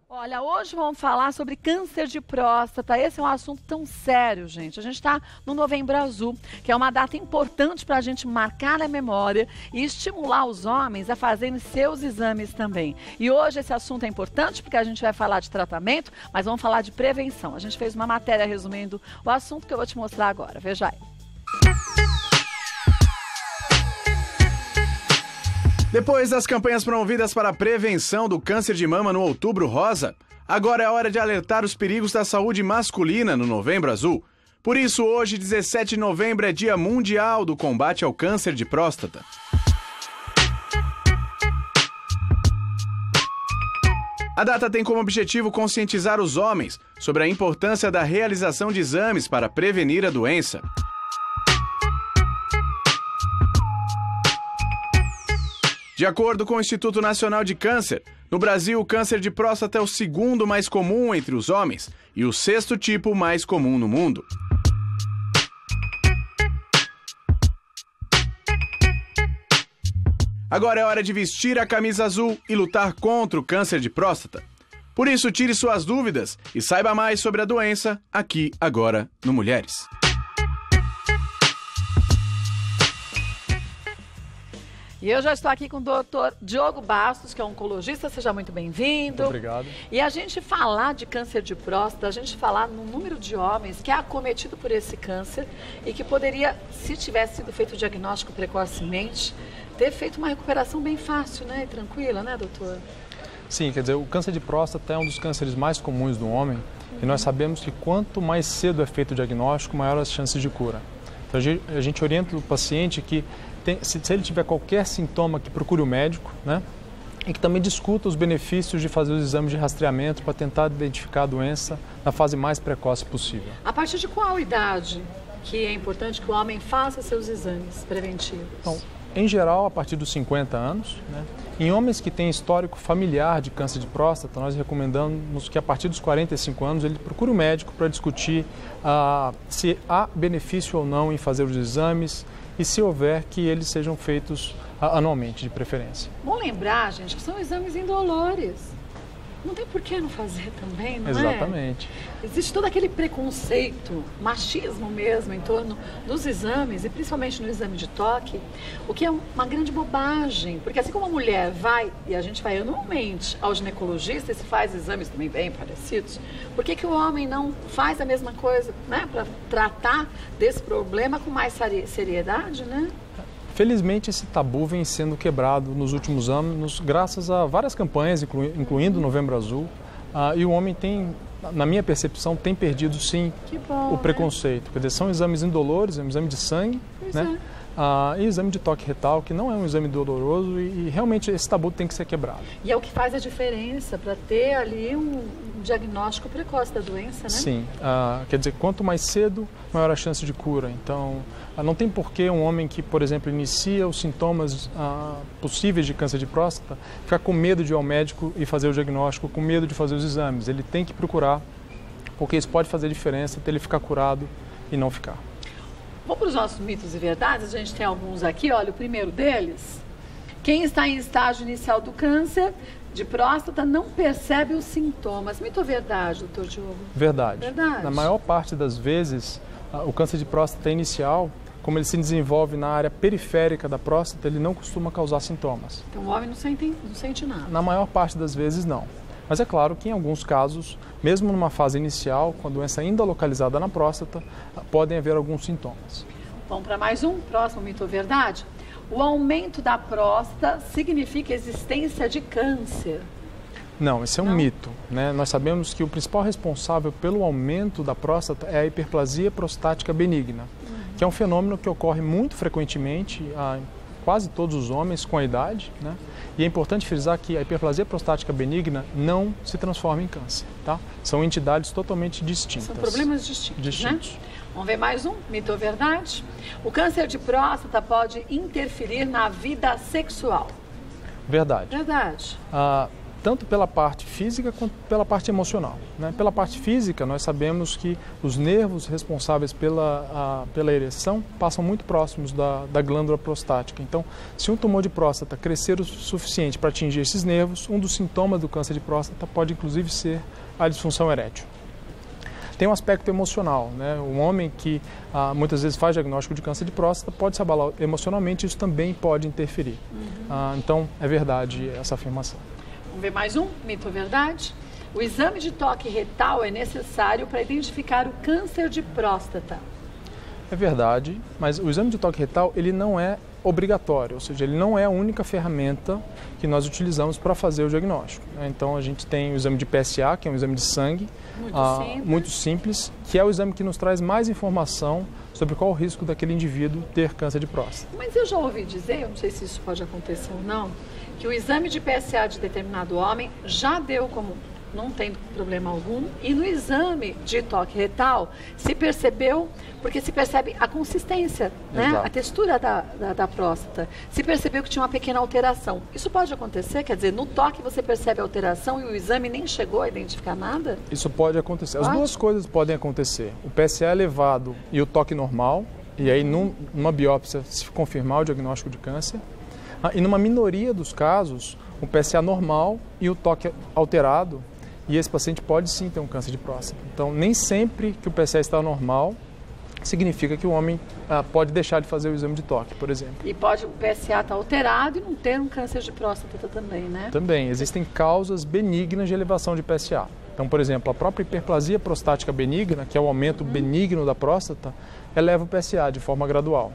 Olha, hoje vamos falar sobre câncer de próstata. Esse é um assunto tão sério, gente. A gente está no Novembro Azul, que é uma data importante para a gente marcar a memória e estimular os homens a fazerem seus exames também. E hoje esse assunto é importante porque a gente vai falar de tratamento, mas vamos falar de prevenção. A gente fez uma matéria resumindo o assunto que eu vou te mostrar agora. Veja aí. Depois das campanhas promovidas para a prevenção do câncer de mama no Outubro Rosa, agora é hora de alertar os perigos da saúde masculina no Novembro Azul. Por isso, hoje, 17 de novembro, é Dia Mundial do Combate ao Câncer de Próstata. A data tem como objetivo conscientizar os homens sobre a importância da realização de exames para prevenir a doença. De acordo com o Instituto Nacional de Câncer, no Brasil o câncer de próstata é o segundo mais comum entre os homens e o sexto tipo mais comum no mundo. Agora é hora de vestir a camisa azul e lutar contra o câncer de próstata. Por isso, tire suas dúvidas e saiba mais sobre a doença aqui agora no Mulheres. E eu já estou aqui com o doutor Diogo Bastos, que é oncologista. Seja muito bem-vindo. Obrigado. E a gente falar de câncer de próstata, a gente falar no número de homens que é acometido por esse câncer e que poderia, se tivesse sido feito o diagnóstico precocemente, ter feito uma recuperação bem fácil, né? E tranquila, né, doutor? Sim, quer dizer, o câncer de próstata é um dos cânceres mais comuns do homem e nós sabemos que quanto mais cedo é feito o diagnóstico, maior as chances de cura. Então a gente orienta o paciente que se ele tiver qualquer sintoma, que procure o médico, né? E que também discuta os benefícios de fazer os exames de rastreamento para tentar identificar a doença na fase mais precoce possível. A partir de qual idade que é importante que o homem faça seus exames preventivos? Então, em geral, a partir dos 50 anos, né? Em homens que têm histórico familiar de câncer de próstata, nós recomendamos que a partir dos 45 anos ele procure o médico para discutir se há benefício ou não em fazer os exames e se houver que eles sejam feitos anualmente, de preferência. Bom lembrar, gente, que são exames indolores. Não tem por que não fazer também, não Exatamente. é? Existe todo aquele preconceito, machismo mesmo, em torno dos exames, e principalmente no exame de toque, o que é uma grande bobagem. Porque assim como a mulher vai, e a gente vai anualmente ao ginecologista e se faz exames também bem parecidos, por que o homem não faz a mesma coisa, né? Para tratar desse problema com mais seriedade, né? Felizmente, esse tabu vem sendo quebrado nos últimos anos, graças a várias campanhas, incluindo o Novembro Azul. E o homem tem, na minha percepção, tem perdido, sim, o preconceito. Né? Quer dizer, são exames indolores, é um exame de sangue, né? E exame de toque retal, que não é um exame doloroso e realmente esse tabu tem que ser quebrado. E é o que faz a diferença para ter ali um diagnóstico precoce da doença, né? Sim, quer dizer, quanto mais cedo, maior a chance de cura. Então, não tem porquê um homem que, por exemplo, inicia os sintomas possíveis de câncer de próstata ficar com medo de ir ao médico e fazer o diagnóstico, com medo de fazer os exames. Ele tem que procurar, porque isso pode fazer diferença até ele ficar curado e não ficar. Vamos para os nossos mitos e verdades, a gente tem alguns aqui, olha, o primeiro deles, quem está em estágio inicial do câncer de próstata não percebe os sintomas. Mito ou verdade, doutor Diogo? Verdade. Verdade. Na maior parte das vezes, o câncer de próstata inicial, como ele se desenvolve na área periférica da próstata, ele não costuma causar sintomas. Então o homem não sente nada? Na maior parte das vezes, não. Mas é claro que em alguns casos, mesmo numa fase inicial, com a doença ainda localizada na próstata, podem haver alguns sintomas. Vamos para mais um, próximo mito ou verdade? O aumento da próstata significa existência de câncer? Não, esse é um mito, né? Nós sabemos que o principal responsável pelo aumento da próstata é a hiperplasia prostática benigna, que é um fenômeno que ocorre muito frequentemente em quase todos os homens com a idade, né? E é importante frisar que a hiperplasia prostática benigna não se transforma em câncer, tá? São entidades totalmente distintas. São problemas distintos. Né? Vamos ver mais um, mito ou verdade? O câncer de próstata pode interferir na vida sexual? Verdade. Verdade. tanto pela parte física quanto pela parte emocional, né? Pela parte física, nós sabemos que os nervos responsáveis pela ereção passam muito próximos da glândula prostática. Então, se um tumor de próstata crescer o suficiente para atingir esses nervos, um dos sintomas do câncer de próstata pode inclusive ser a disfunção erétil. Tem um aspecto emocional, né? Um homem que muitas vezes faz diagnóstico de câncer de próstata pode se abalar emocionalmente, isso também pode interferir. Então, é verdade essa afirmação. Vamos ver mais um mito ou verdade? O exame de toque retal é necessário para identificar o câncer de próstata. É verdade, mas o exame de toque retal ele não é obrigatório, ou seja, ele não é a única ferramenta que nós utilizamos para fazer o diagnóstico. Então a gente tem o exame de PSA, que é um exame de sangue, muito simples, que é o exame que nos traz mais informação sobre qual o risco daquele indivíduo ter câncer de próstata. Mas eu já ouvi dizer, eu não sei se isso pode acontecer ou não, que o exame de PSA de determinado homem já deu como não tem problema algum, e no exame de toque retal se percebeu, porque se percebe a consistência, né? A textura da próstata, se percebeu que tinha uma pequena alteração. Isso pode acontecer? Quer dizer, no toque você percebe a alteração e o exame nem chegou a identificar nada? Isso pode acontecer. As duas coisas podem acontecer. O PSA elevado e o toque normal, e aí numa biópsia se confirmar o diagnóstico de câncer. E numa minoria dos casos, o PSA normal e o toque alterado, e esse paciente pode sim ter um câncer de próstata. Então, nem sempre que o PSA está normal, significa que o homem pode deixar de fazer o exame de toque, por exemplo. E pode o PSA estar alterado e não ter um câncer de próstata também, né? Também. Existem causas benignas de elevação de PSA. Então, por exemplo, a própria hiperplasia prostática benigna, que é o aumento benigno da próstata, eleva o PSA de forma gradual.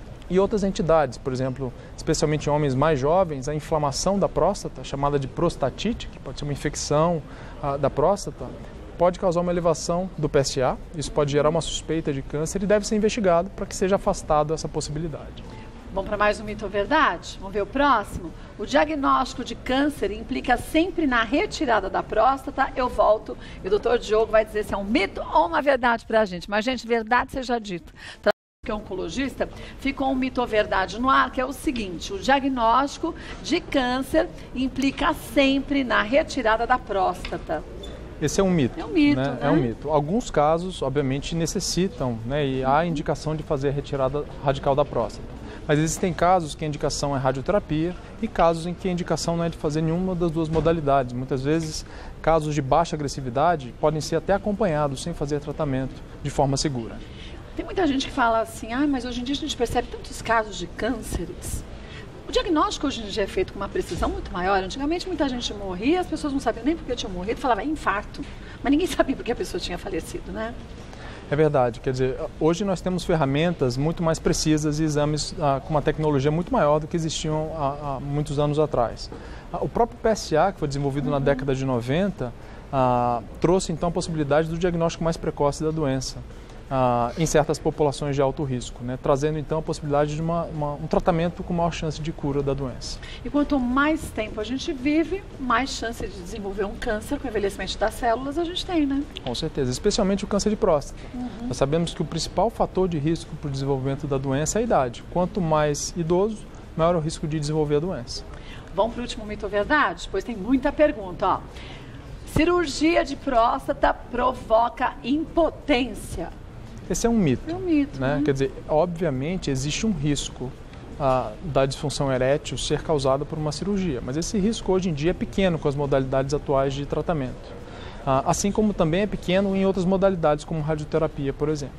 E outras entidades, por exemplo, especialmente em homens mais jovens, a inflamação da próstata, chamada de prostatite, que pode ser uma infecção da próstata, pode causar uma elevação do PSA, isso pode gerar uma suspeita de câncer e deve ser investigado para que seja afastado essa possibilidade. Vamos para mais um mito ou verdade? Vamos ver o próximo? O diagnóstico de câncer implica sempre na retirada da próstata. Eu volto e o doutor Diogo vai dizer se é um mito ou uma verdade para a gente. Mas, gente, verdade seja dito. Que é oncologista, ficou um mito ou verdade no ar, que é o seguinte: o diagnóstico de câncer implica sempre na retirada da próstata. Esse é um mito. É um mito, né? Né? É um mito. Alguns casos, obviamente, necessitam, né, e há indicação de fazer a retirada radical da próstata. Mas existem casos que a indicação é radioterapia e casos em que a indicação não é de fazer nenhuma das duas modalidades. Muitas vezes, casos de baixa agressividade podem ser até acompanhados sem fazer tratamento de forma segura. Tem muita gente que fala assim, mas hoje em dia a gente percebe tantos casos de cânceres. O diagnóstico hoje em dia é feito com uma precisão muito maior. Antigamente muita gente morria, as pessoas não sabiam nem por que tinha morrido, falava infarto, mas ninguém sabia por que a pessoa tinha falecido, né? É verdade, quer dizer, hoje nós temos ferramentas muito mais precisas e exames com uma tecnologia muito maior do que existiam há muitos anos atrás. O próprio PSA, que foi desenvolvido na década de 90, trouxe então a possibilidade do diagnóstico mais precoce da doença. Em certas populações de alto risco, né? Trazendo então a possibilidade de um tratamento com maior chance de cura da doença. E quanto mais tempo a gente vive, mais chance de desenvolver um câncer com o envelhecimento das células a gente tem, né? Com certeza, especialmente o câncer de próstata. Nós sabemos que o principal fator de risco para o desenvolvimento da doença é a idade. Quanto mais idoso, maior o risco de desenvolver a doença. Vamos para o último mito ou verdade? Pois tem muita pergunta, ó. Cirurgia de próstata provoca impotência. Esse é um mito. É um mito, né? Quer dizer, obviamente existe um risco da disfunção erétil ser causada por uma cirurgia, mas esse risco hoje em dia é pequeno com as modalidades atuais de tratamento. Assim como também é pequeno em outras modalidades, como radioterapia, por exemplo.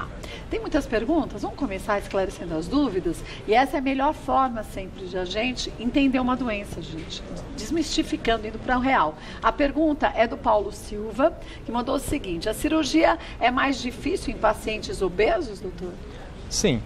Tem muitas perguntas, vamos começar esclarecendo as dúvidas, e essa é a melhor forma sempre de a gente entender uma doença, gente, desmistificando, indo para o real. A pergunta é do Paulo Silva, que mandou o seguinte: a cirurgia é mais difícil em pacientes obesos, doutor? Sim.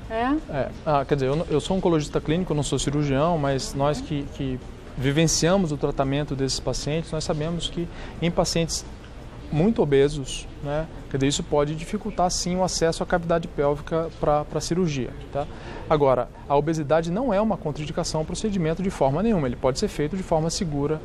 Quer dizer, eu sou oncologista clínico, não sou cirurgião, mas nós que vivenciamos o tratamento desses pacientes, nós sabemos que em pacientes muito obesos, né, quer dizer, isso pode dificultar sim o acesso à cavidade pélvica para a cirurgia. Tá? Agora, a obesidade não é uma contraindicação ao procedimento de forma nenhuma, ele pode ser feito de forma segura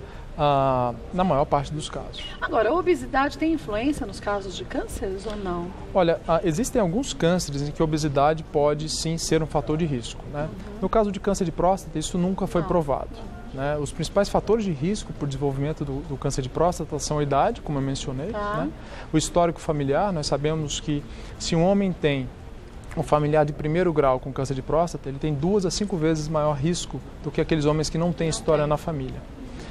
na maior parte dos casos. Agora, a obesidade tem influência nos casos de cânceres ou não? Olha, existem alguns cânceres em que a obesidade pode sim ser um fator de risco. Né? No caso de câncer de próstata, isso nunca foi provado. né? Os principais fatores de risco por desenvolvimento do câncer de próstata são a idade, como eu mencionei, né? O histórico familiar. Nós sabemos que se um homem tem um familiar de primeiro grau com câncer de próstata, ele tem 2 a 5 vezes maior risco do que aqueles homens que não têm história na família.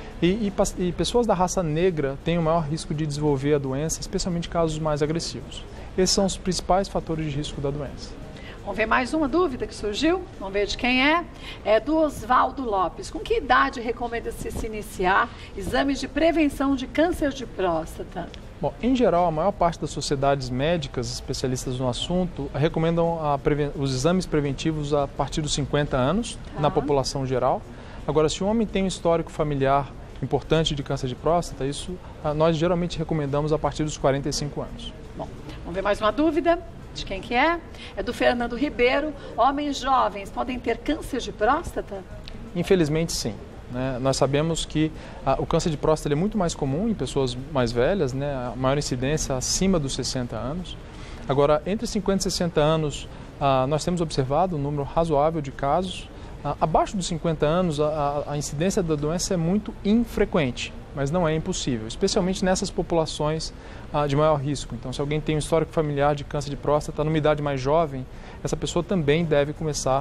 E pessoas da raça negra têm o maior risco de desenvolver a doença, especialmente casos mais agressivos. Esses são os principais fatores de risco da doença. Vamos ver mais uma dúvida que surgiu? Vamos ver de quem é? É do Oswaldo Lopes. Com que idade recomenda-se se iniciar exames de prevenção de câncer de próstata? Bom, em geral, a maior parte das sociedades médicas, especialistas no assunto, recomendam os exames preventivos a partir dos 50 anos, na população geral. Agora, se o homem tem um histórico familiar importante de câncer de próstata, isso nós geralmente recomendamos a partir dos 45 anos. Bom, vamos ver mais uma dúvida? De quem que é? É do Fernando Ribeiro. Homens jovens podem ter câncer de próstata? Infelizmente, sim. Né? Nós sabemos que o câncer de próstata é muito mais comum em pessoas mais velhas, né? A maior incidência acima dos 60 anos. Agora, entre 50 e 60 anos, nós temos observado um número razoável de casos. Abaixo dos 50 anos, a incidência da doença é muito infrequente, mas não é impossível, especialmente nessas populações de maior risco. Então, se alguém tem um histórico familiar de câncer de próstata numa idade mais jovem, essa pessoa também deve começar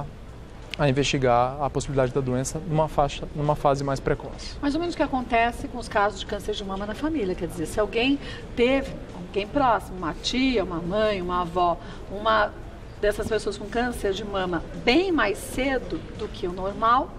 a investigar a possibilidade da doença numa fase mais precoce. Mais ou menos o que acontece com os casos de câncer de mama na família, quer dizer, se alguém teve alguém próximo, uma tia, uma mãe, uma avó, uma dessas pessoas com câncer de mama bem mais cedo do que o normal,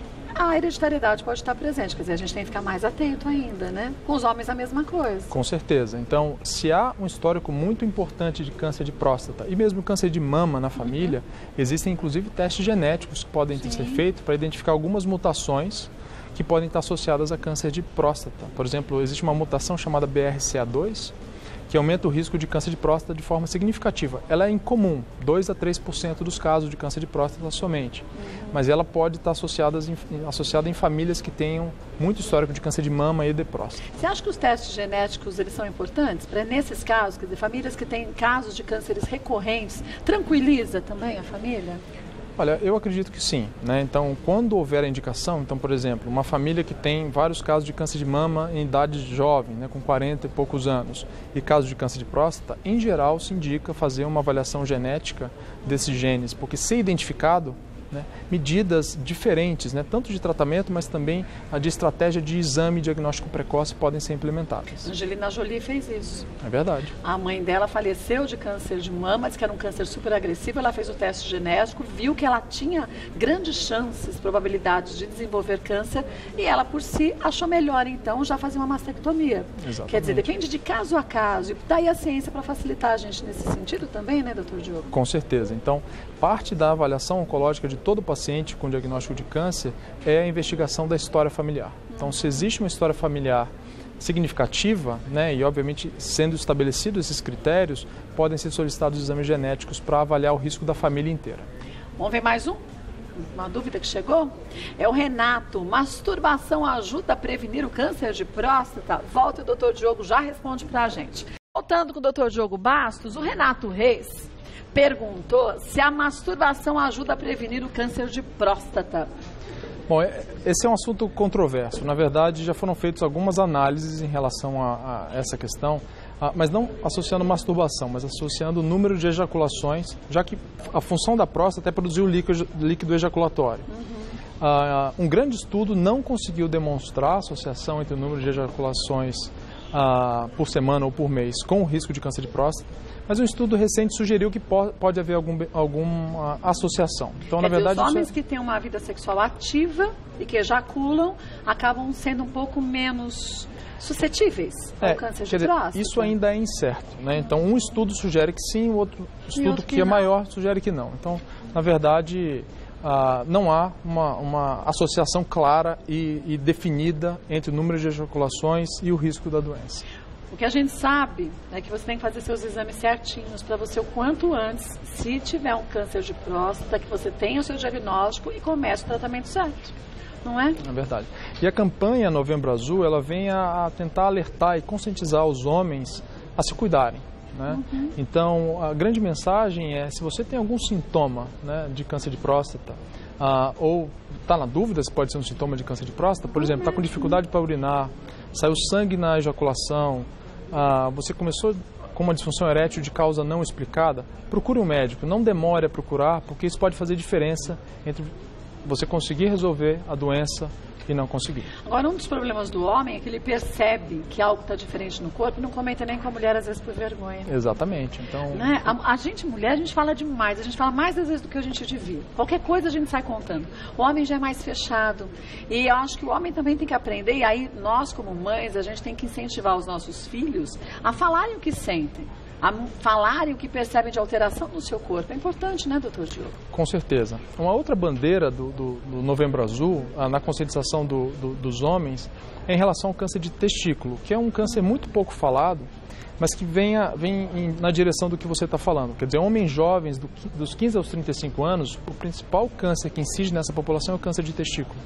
a hereditariedade pode estar presente, quer dizer, a gente tem que ficar mais atento ainda, né? Com os homens a mesma coisa. Com certeza. Então, se há um histórico muito importante de câncer de próstata e mesmo câncer de mama na família, existem inclusive testes genéticos que podem ser feitos para identificar algumas mutações que podem estar associadas a câncer de próstata. Por exemplo, existe uma mutação chamada BRCA2, que aumenta o risco de câncer de próstata de forma significativa. Ela é incomum, 2 a 3% dos casos de câncer de próstata somente, mas ela pode estar associada em famílias que tenham muito histórico de câncer de mama e de próstata. Você acha que os testes genéticos eles são importantes para nesses casos, quer dizer, famílias que têm casos de cânceres recorrentes, tranquiliza também a família? Olha, eu acredito que sim, né? Então, quando houver a indicação, então, por exemplo, uma família que tem vários casos de câncer de mama em idade jovem, né, com 40 e poucos anos, e casos de câncer de próstata, em geral se indica fazer uma avaliação genética desses genes, porque se identificado, né, medidas diferentes, né, tanto de tratamento, mas também de estratégia de exame e diagnóstico precoce podem ser implementadas. Angelina Jolie fez isso. É verdade. A mãe dela faleceu de câncer de mama, disse que era um câncer super agressivo, ela fez o teste genético, viu que ela tinha grandes chances, probabilidades de desenvolver câncer, e ela por si achou melhor então já fazer uma mastectomia. Exatamente. Quer dizer, depende de caso a caso, e daí a ciência para facilitar a gente nesse sentido também, né, doutor Diogo? Com certeza. Então, parte da avaliação oncológica de todo paciente com diagnóstico de câncer é a investigação da história familiar. Então, se existe uma história familiar significativa, né, e obviamente sendo estabelecidos esses critérios, podem ser solicitados exames genéticos para avaliar o risco da família inteira. Vamos ver mais uma dúvida que chegou? É o Renato. Masturbação ajuda a prevenir o câncer de próstata? Volta, o doutor Diogo já responde para a gente. Voltando com o doutor Diogo Bastos, o Renato Reis perguntou se a masturbação ajuda a prevenir o câncer de próstata. Bom, esse é um assunto controverso. Na verdade, já foram feitas algumas análises em relação a essa questão, mas não associando masturbação, mas associando o número de ejaculações, já que a função da próstata é produzir o líquido ejaculatório. Um grande estudo não conseguiu demonstrar a associação entre o número de ejaculações por semana ou por mês com o risco de câncer de próstata, mas um estudo recente sugeriu que pode haver alguma associação. Então, na verdade, os homens que têm uma vida sexual ativa e que ejaculam acabam sendo um pouco menos suscetíveis ao câncer de próstata. Isso ainda é incerto, né? Então, um estudo sugere que sim, o outro estudo que é maior sugere que não. Então, na verdade, não há uma associação clara e definida entre o número de ejaculações e o risco da doença. O que a gente sabe é que você tem que fazer seus exames certinhos para você o quanto antes, se tiver um câncer de próstata, que você tenha o seu diagnóstico e comece o tratamento certo, não é? É verdade. E a campanha Novembro Azul, ela vem a tentar alertar e conscientizar os homens a se cuidarem, né? Então, a grande mensagem é, se você tem algum sintoma, né, de câncer de próstata, ou está na dúvida se pode ser um sintoma de câncer de próstata, por exemplo, está com dificuldade para urinar, saiu sangue na ejaculação, você começou com uma disfunção erétil de causa não explicada, procure um médico, não demore a procurar, porque isso pode fazer diferença entre você conseguir resolver a doença e não conseguir. Agora, um dos problemas do homem é que ele percebe que algo está diferente no corpo e não comenta nem com a mulher, às vezes, por vergonha. Exatamente. Então, né? A gente, mulher, a gente fala demais, a gente fala mais às vezes do que a gente devia. Qualquer coisa a gente sai contando. O homem já é mais fechado. E eu acho que o homem também tem que aprender, e aí nós, como mães, a gente tem que incentivar os nossos filhos a falarem o que sentem, a falarem o que percebem de alteração no seu corpo. É importante, né, doutor Diogo? Com certeza. Uma outra bandeira do Novembro Azul, na conscientização dos homens, é em relação ao câncer de testículo, que é um câncer muito pouco falado, mas que vem na direção do que você está falando. Quer dizer, homens jovens dos 15 aos 35 anos, o principal câncer que incide nessa população é o câncer de testículo.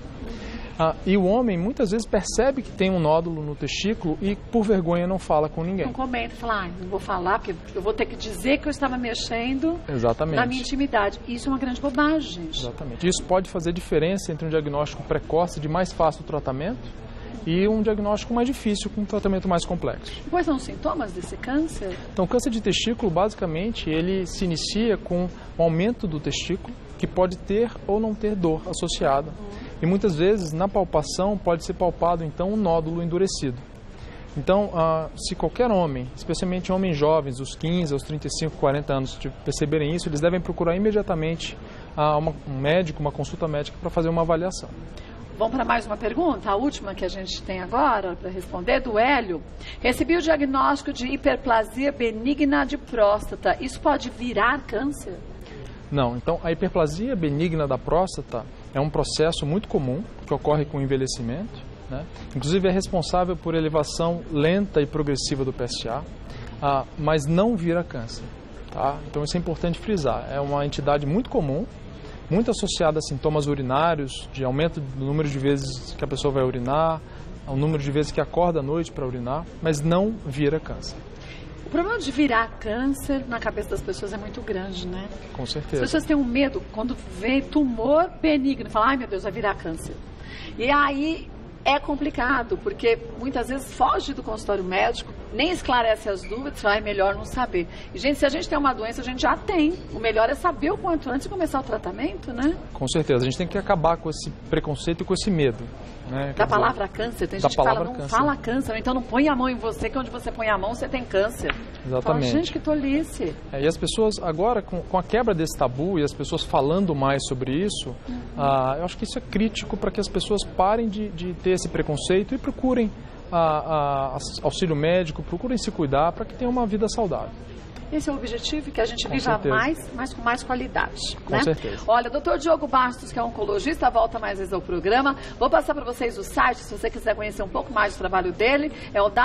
E o homem muitas vezes percebe que tem um nódulo no testículo e por vergonha não fala com ninguém. Não comenta, fala, não vou falar porque eu vou ter que dizer que eu estava mexendo Exatamente. Na minha intimidade. Isso é uma grande bobagem, gente. Exatamente. Isso pode fazer diferença entre um diagnóstico precoce de mais fácil tratamento e um diagnóstico mais difícil com um tratamento mais complexo. E quais são os sintomas desse câncer? Então, o câncer de testículo, basicamente, ele se inicia com o aumento do testículo, que pode ter ou não ter dor associada. E muitas vezes, na palpação, pode ser palpado, então, um nódulo endurecido. Então, se qualquer homem, especialmente homens jovens, dos 15 aos 35, 40 anos, perceberem isso, eles devem procurar imediatamente um médico, uma consulta médica para fazer uma avaliação. Vamos para mais uma pergunta, a última que a gente tem agora para responder, do Hélio. Recebi o diagnóstico de hiperplasia benigna de próstata. Isso pode virar câncer? Não. Então, a hiperplasia benigna da próstata é um processo muito comum que ocorre com o envelhecimento, né? Inclusive é responsável por elevação lenta e progressiva do PSA, mas não vira câncer. Tá? Então, isso é importante frisar. É uma entidade muito comum, muito associada a sintomas urinários, de aumento do número de vezes que a pessoa vai urinar, ao número de vezes que acorda à noite para urinar, mas não vira câncer. O problema de virar câncer na cabeça das pessoas é muito grande, né? Com certeza. As pessoas têm um medo quando vê tumor benigno, falam, ai meu Deus, vai virar câncer. E aí é complicado, porque muitas vezes foge do consultório médico, nem esclarece as dúvidas, é melhor não saber. E, gente, se a gente tem uma doença, a gente já tem. O melhor é saber o quanto antes de começar o tratamento, né? Com certeza. A gente tem que acabar com esse preconceito e com esse medo. Né? Da palavra câncer. Tem gente que fala, não fala câncer, então não põe a mão em você, que onde você põe a mão, você tem câncer. Exatamente. Fala, gente, que tolice. E as pessoas, agora, com a quebra desse tabu e as pessoas falando mais sobre isso, eu acho que isso é crítico para que as pessoas parem de ter esse preconceito e procurem auxílio médico, procurem se cuidar para que tenham uma vida saudável. Esse é o objetivo, que a gente viva mais, mas com mais qualidade. Com certeza. Olha, doutor Diogo Bastos, que é oncologista, volta mais vezes ao programa. Vou passar para vocês o site, se você quiser conhecer um pouco mais do trabalho dele, é o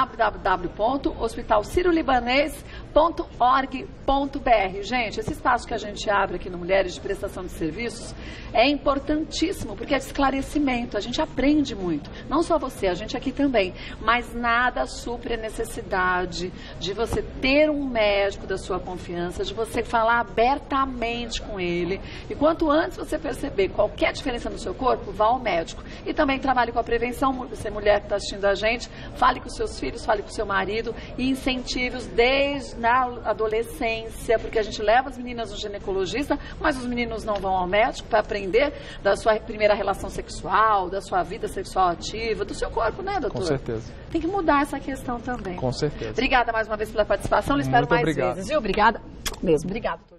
www.hospitalcirolibanês.org.br. Gente, esse espaço que a gente abre aqui no Mulheres de Prestação de Serviços é importantíssimo, porque é de esclarecimento, a gente aprende muito. Não só você, a gente aqui também. Mas nada supre a necessidade de você ter um médico da sua confiança, de você falar abertamente com ele. E quanto antes você perceber qualquer diferença no seu corpo, vá ao médico. E também trabalhe com a prevenção. Você, mulher que está assistindo a gente, fale com seus filhos, fale com seu marido e incentive-os desde na adolescência, porque a gente leva as meninas no ginecologista, mas os meninos não vão ao médico para aprender da sua primeira relação sexual, da sua vida sexual ativa, do seu corpo, né, doutor? Com certeza. Tem que mudar essa questão também. Com certeza. Obrigada mais uma vez pela participação, lhe espero mais vezes. Viu? Obrigada mesmo. Obrigada.